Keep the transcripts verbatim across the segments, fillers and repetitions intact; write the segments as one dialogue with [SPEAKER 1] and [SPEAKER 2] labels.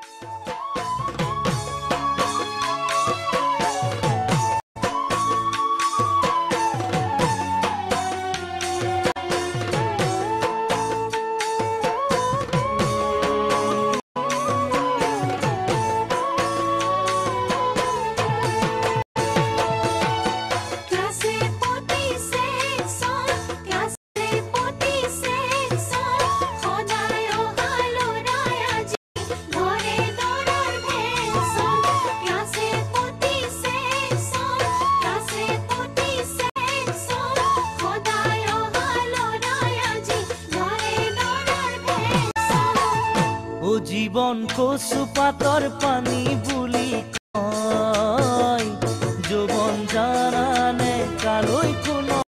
[SPEAKER 1] जीवन कचु पातर पानी बुली कय যৌবন জানানে কালৈ কোনো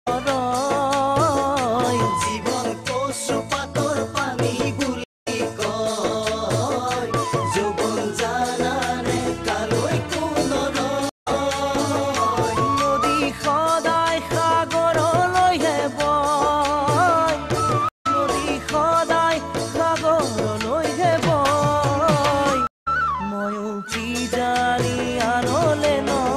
[SPEAKER 1] রয় জীবন কচু পাতৰ পানী বুলি কয় যৌবন জানানে কালৈ কোনো রয় নদী সদায় সাগৰলৈহে বয় নদী সদায় সাগৰলৈহে বয় ময়ো কি জানি আনলে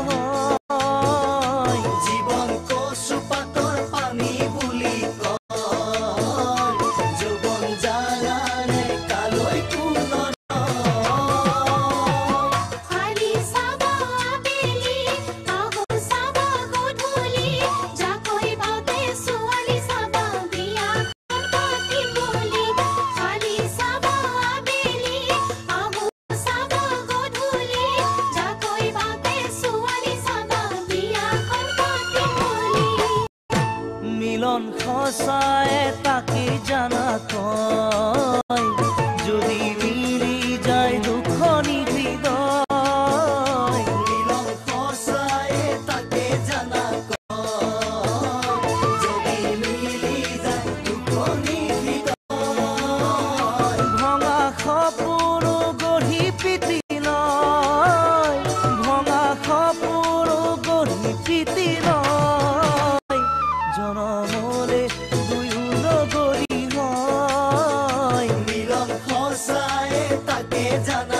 [SPEAKER 1] নহয় জীবন কচু পাতৰ পানী বুলি কয় যৌবন জানানে কালৈ কোনো
[SPEAKER 2] খালি চাবা আবেলি আহো চাবা গধূলি যাকৈ বাতে ছোৱালী চাবা বিয়াখন পাতিম বুলি খালি চাবা আবেলি আহো চাবা গধূলি যাকৈ বাতে ছোৱালী চাবা বিয়াখন পাতিম বুলি
[SPEAKER 1] মিলন সঁচাই তাকে জানা কয় যদি মিলি যায় দুখনি হৃদয় মিলন সঁচাই তাকে জানা কয় যদি মিলি যায় দুখনি হৃদয় ভঙা সপোন গঢ়ি পিতি লয় ভঙা সপোন গঢ়ি পিতি লয় জনমলে দুয়ো লগৰী হয় মিলন সঁচাই তাকে জানা